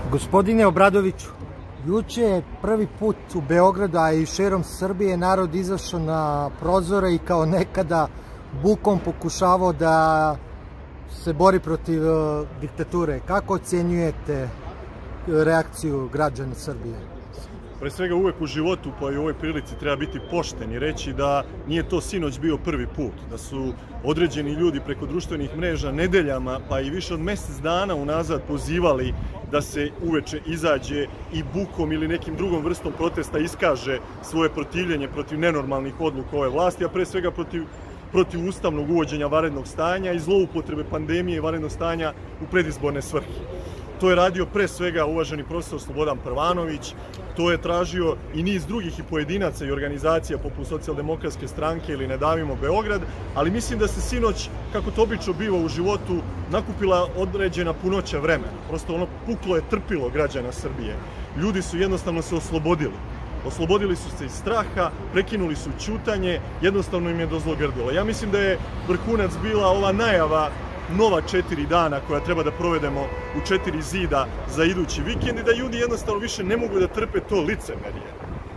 Gospodine Obradoviću, juče je prvi put u Beogradu, a i širom Srbije, narod izašao na prozore i kao nekada bukom pokušavao da se bori protiv diktature. Kako ocenjujete reakciju građana Srbije? Pre svega, uvek u životu pa i u ovoj prilici treba biti pošten i reći da nije to sinoć bio prvi put, da su određeni ljudi preko društvenih mreža nedeljama pa i više od mesec dana unazad pozivali da se uveče izađe i bukom ili nekim drugom vrstom protesta iskaže svoje protivljenje protiv nenormalnih odluka ove vlasti, a pre svega protiv ustavnog uvođenja vanrednog stanja i zloupotrebe pandemije i vanrednog stanja u predizborne svrhe. To je radio pre svega uvaženi profesor Slobodan Prvanović, to je tražio i niz drugih i pojedinaca i organizacija poput Socijaldemokratske stranke ili Ne davimo Beograd, ali mislim da se sinoć, kako to obično biva u životu, nakupila određena punoća vremena. Prosto ono puklo je trpilo građana Srbije. Ljudi su jednostavno se oslobodili. Oslobodili su se iz straha, prekinuli su ćutanje, jednostavno im je dozlogrdilo. Ja mislim da je vrhunac bila ova najava nova 4 dana koja treba da provedemo u 4 zida za idući vikend i da ljudi jednostavno više ne mogu da trpe to licemerje.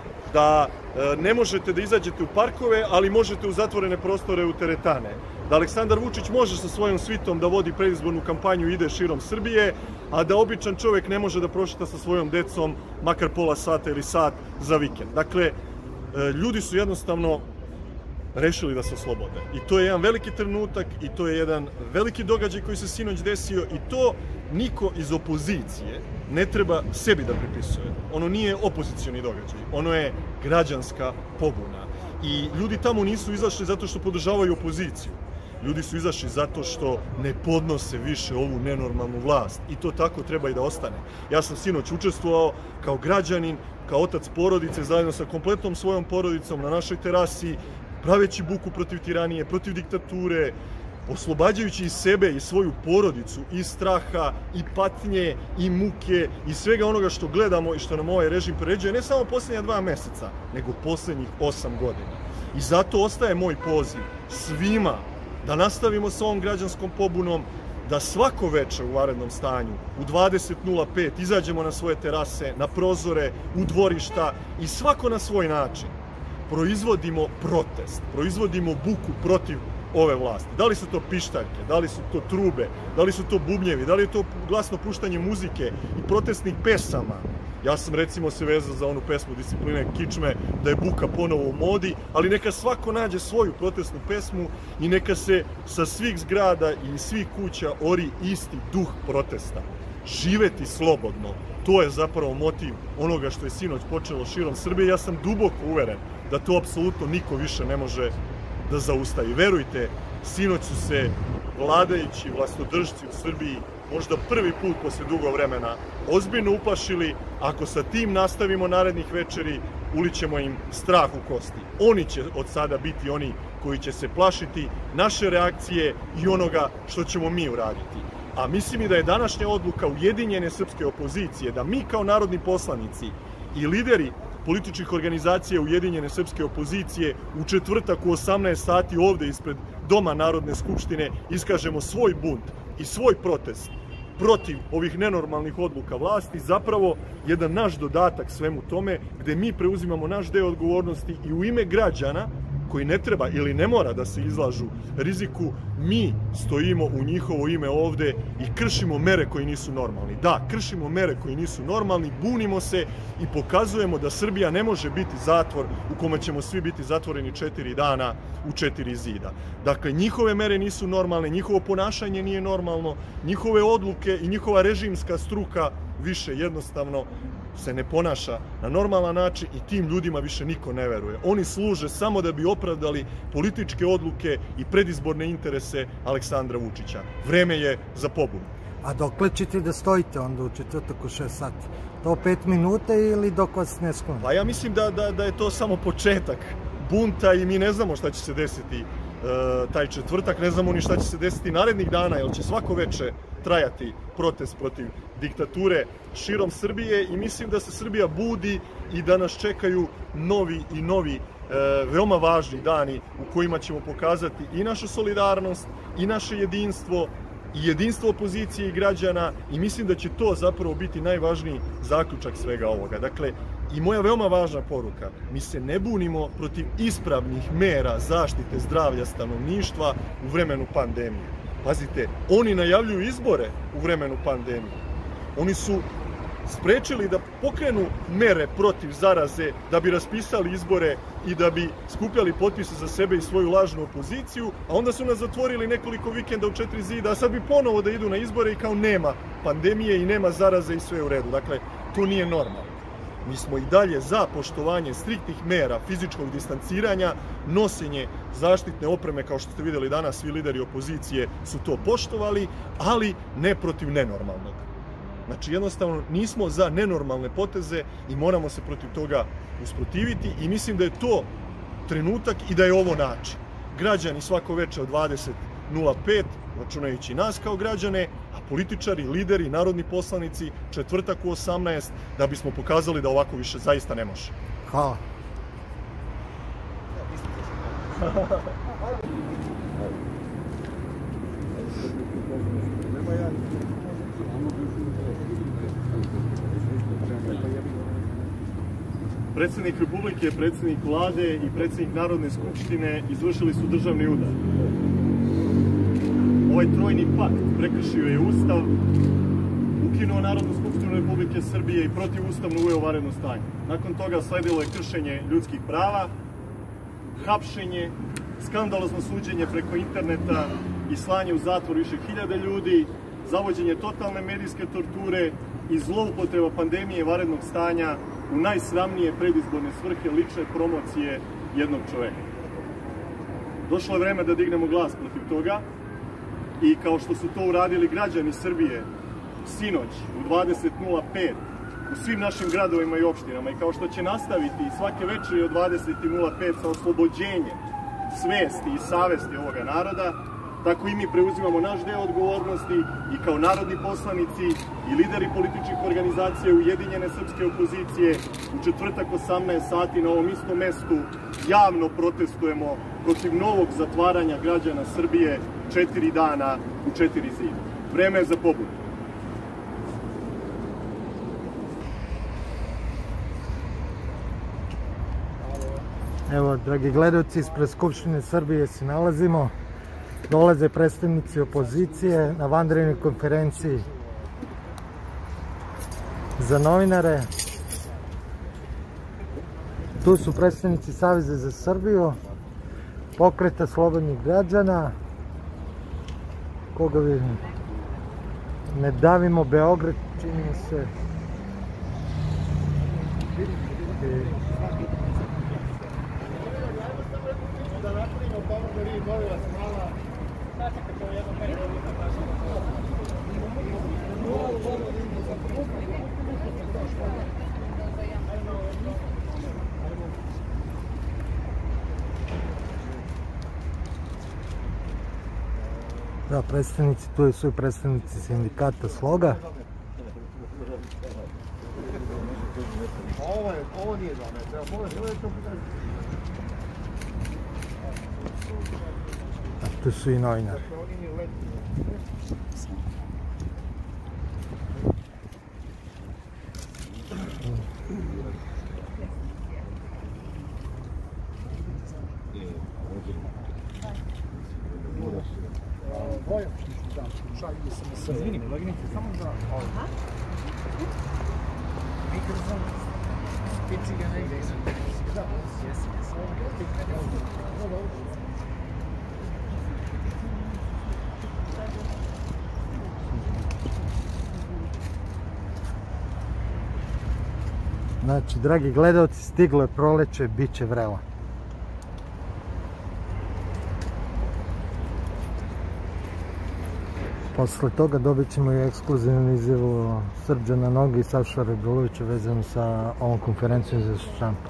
Da ne možete da izađete u parkove, ali možete u zatvorene prostore u teretane. Da Aleksandar Vučić može sa svojom svitom da vodi predizbornu kampanju i ide širom Srbije, a da običan čovek ne može da prošeta sa svojom decom makar pola sata ili sat za vikend. Dakle, ljudi su jednostavno rešili da se oslobode. I to je jedan veliki trenutak i to je jedan veliki događaj koji se sinoć desio i to niko iz opozicije ne treba sebi da pripisuje. Ono nije opozicioni događaj, ono je građanska pobuna. I ljudi tamo nisu izašli zato što podržavaju opoziciju. Ljudi su izašli zato što ne podnose više ovu nenormalnu vlast i to tako treba i da ostane. Ja sam sinoć učestvovao kao građanin, kao otac porodice, zajedno sa kompletnom svojom porodicom na našoj terasi, praveći buku protiv tiranije, protiv diktature, oslobađajući i sebe i svoju porodicu iz straha, i patnje, i muke, i svega onoga što gledamo i što nam ovaj režim priređuje, ne samo poslednja 2 meseca, nego poslednjih 8 godina. I zato ostaje moj poziv svima da nastavimo sa ovom građanskom pobunom, da svako veče u vanrednom stanju, u 20:05, izađemo na svoje terase, na prozore, u dvorišta i svako na svoj način proizvodimo protest, proizvodimo buku protiv ove vlasti. Da li su to pištaljke, da li su to trube, da li su to bubnjevi, da li je to glasno puštanje muzike i protestnih pesama. Ja sam recimo se vezao za onu pesmu Discipline Kičme da je buka ponovo u modi, ali neka svako nađe svoju protestnu pesmu i neka se sa svih zgrada i svih kuća ori isti duh protesta. Živeti slobodno, to je zapravo motiv onoga što je sinoć počelo širom Srbije. Ja sam duboko uveren da to apsolutno niko više ne može da zaustavi. Verujte, sinoć su se vladajući vlastodržci u Srbiji možda prvi put posle dugo vremena ozbiljno uplašili. Ako sa tim nastavimo narednih večeri, ulićemo im strah u kosti. Oni će od sada biti oni koji će se plašiti naše reakcije i onoga što ćemo mi uraditi. A mislim i da je današnja odluka ujedinjene srpske opozicije, da mi kao narodni poslanici i lideri političkih organizacija ujedinjene srpske opozicije u četvrtak u 18 sati ovde ispred Doma Narodne skupštine iskažemo svoj bunt i svoj protest protiv ovih nenormalnih odluka vlasti, zapravo jedan naš dodatak svemu tome, gde mi preuzimamo naš deo odgovornosti i u ime građana koji ne treba ili ne mora da se izlažu riziku, mi stojimo u njihovo ime ovde i kršimo mere koji nisu normalni. Da, kršimo mere koji nisu normalni, bunimo se i pokazujemo da Srbija ne može biti zatvor u kome ćemo svi biti zatvoreni 4 dana u 4 zida. Dakle, njihove mere nisu normalne, njihovo ponašanje nije normalno, njihove odluke i njihova režimska struka više jednostavno se ne ponaša na normalan način i tim ljudima više niko ne veruje. Oni služe samo da bi opravdali političke odluke i predizborne interese Aleksandra Vučića. Vreme je za pobunu. A dokle ćete da stojite onda u četvrtak u 6 sati? To 5 minuta ili dok vas ne skloni? Pa ja mislim da je to samo početak bunta i mi ne znamo šta će se desiti taj četvrtak, ne znamo ni šta će se desiti narednih dana, jer će svako veče trajati protest protiv diktature širom Srbije i mislim da se Srbija budi i da nas čekaju novi veoma važni dani u kojima ćemo pokazati i našu solidarnost i naše jedinstvo i jedinstvo opozicije i građana i mislim da će to zapravo biti najvažniji zaključak svega ovoga. Dakle, i moja veoma važna poruka, mi se ne bunimo protiv ispravnih mera zaštite zdravlja stanovništva u vremenu pandemije. Pazite, oni najavljuju izbore u vremenu pandemije. Oni su sprečili da pokrenu mere protiv zaraze, da bi raspisali izbore i da bi skupljali potpise za sebe i svoju lažnu opoziciju, a onda su nas zatvorili nekoliko vikenda u 4 zida, a sad bi ponovo da idu na izbore i kao nema pandemije i nema zaraze i sve u redu. Dakle, to nije normalno. Mi smo i dalje za poštovanje striktnih mera fizičkog distanciranja, nošenje zaštitne opreme, kao što ste videli danas, svi lideri opozicije su to poštovali, ali ne protiv nenormalnog. Znači, jednostavno, nismo za nenormalne poteze i moramo se protiv toga usprotiviti i mislim da je to trenutak i da je ovo način. Građani svako veče od 20:05, računajući nas kao građane, a političari, lideri, narodni poslanici, četvrtak u 18, da bismo pokazali da ovako više zaista ne može. Hvala. Predsjednik Republike, predsjednik vlade i predsjednik Narodne skupštine izvršili su državni udar. Ovaj trojni pakt prekršio je Ustav, ukinuo Narodnu skupštinu Republike Srbije i protivustavno uveo vanredno stanje. Nakon toga sledilo je kršenje ljudskih prava, hapšenje, skandalozno suđenje preko interneta i slanje u zatvor više hiljada ljudi, zavođenje totalne medijske torture i zloupotreba pandemije i vanrednog stanja u najsramnije predizborne svrhe lične promocije jednog čoveka. Došlo je vreme da dignemo glas protiv toga i kao što su to uradili građani Srbije sinoć u 20:05 u svim našim gradovima i opštinama i kao što će nastaviti svake večeri od 20:05 sa oslobođenjem svesti i savesti ovoga naroda, tako i mi preuzimamo naš deo odgovornosti i kao narodni poslanici i lideri političkih organizacija Ujedinjene srpske opozicije u četvrtak 18 sati na ovom istom mestu javno protestujemo protiv novog zatvaranja građana Srbije 4 dana u 4 zida. Vreme je za pobudu. Evo, dragi gledalci, ispred Skupštine Srbije se nalazimo. Dolaze predstavnici opozicije na vanrednoj konferenciji za novinare. Tu su predstavnici Saveza za Srbiju, Pokreta slobodnih građana, koga vidim, Ne davimo Beograd, čini mi se. Da, predstavnici, tu su i predstavnici sindikata Sloga. Ovo nije za me, a tu su i novinari. Izvini, koleginice, samo za ovo. Mikrofon, spiči ga negdje iza. Znači, dragi gledalci, stiglo je proleće, bit će vrela. Posle toga dobit ćemo i ekskluzivnu izjavu Srđana Noga i Saša Radulovića vezano sa ovom konferencijom za štampu.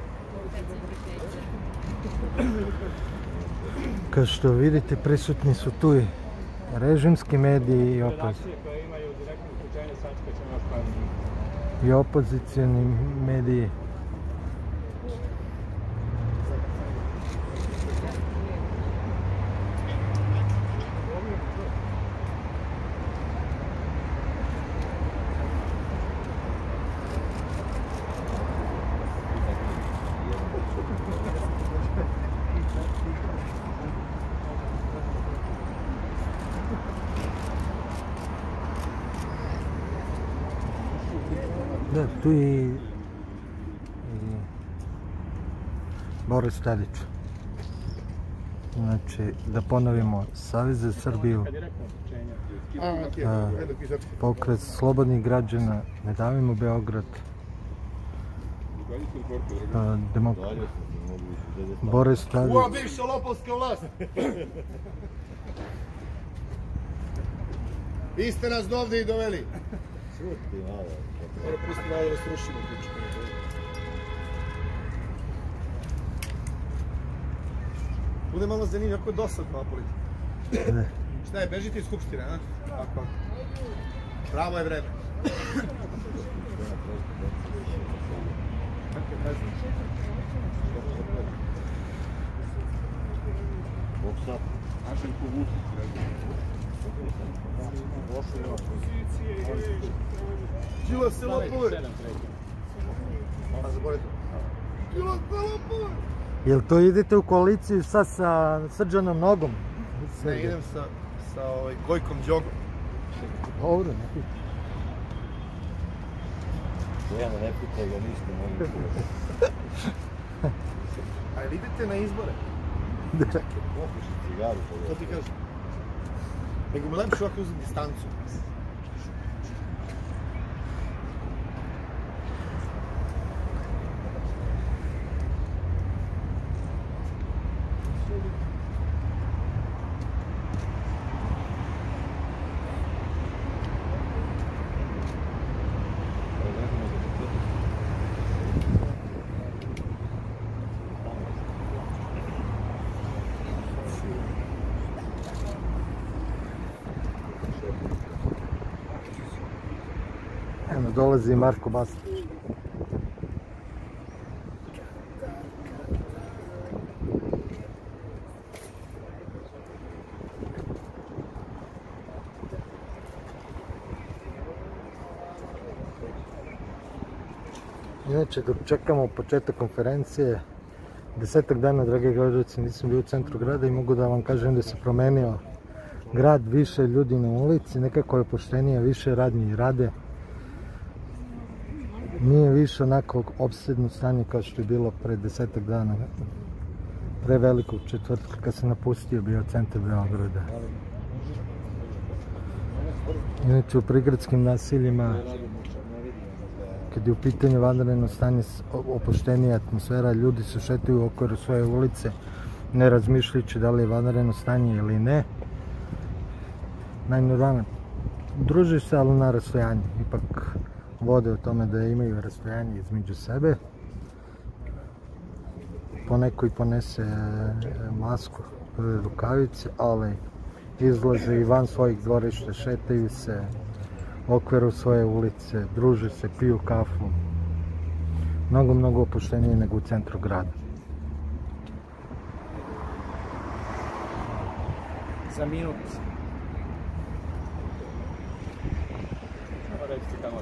Kao što vidite, prisutni su tu i režimski mediji i opozicioni mediji. Da, tu i Boris Tadić. Znači, da ponovimo, Savez za Srbiju, Pokret slobodnih građana, Ne davimo Beograd, Boris Tadić. Ua, bivša lopovska vlast! Vi ste nas dovde i doveli. Šuti malo. Mora pusti malo da srušimo priču. Bude malo zanimljivo, kako je dosadno ova politika. Šta je, bežite iz Skupštine, a? Tako. Pravo je vreme. Đila se lopove! Đila se lopove! Jel to idete u koaliciju sad sa Srđanom Nogom? Ne, idem sa Gojkom Đogom. Dobro, ne pitam. Dojano, ne pitaj ga ništa, molim te. A jel idete na izbore? Čekaj, popuši cigaru. To ti kažem. Nego mi lepše ovako uzeti distancu. Evo, dolazi Marko Bastać. Inače, dok čekamo početak konferencije, 10 dana, drage gledalci, nisam bio u centru grada i mogu da vam kažem da se promenio grad, više ljudi na ulici, nekako je opuštenije, više radnji rade. Nije više onako opsedno stanje kao što je bilo pre 10 dana, pre velikog četvrtka kad se napustio bio centar Beograda. Inače, u prigradskim naseljima, kad je u pitanju vanredno stanje, opuštenija atmosfera, ljudi se šetaju u okviru svoje ulice, ne razmišljajući da li je vanredno stanje ili ne. Najnormalno, družiš se, ali na rastojanju, ipak vode o tome da imaju rastojanje između sebe. Poneko i ponese masku, rukavice, ali izlaze i van svojih dvorišta, šetaju se u okviru svoje ulice, druže se, piju kafu. Mnogo opuštenije nego u centru grada. Za minut. Recite tamo.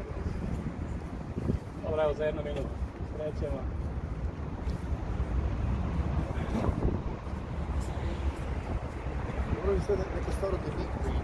Dobro, evo za 1 minutu. Krećemo. Moram mi sve neka stvar od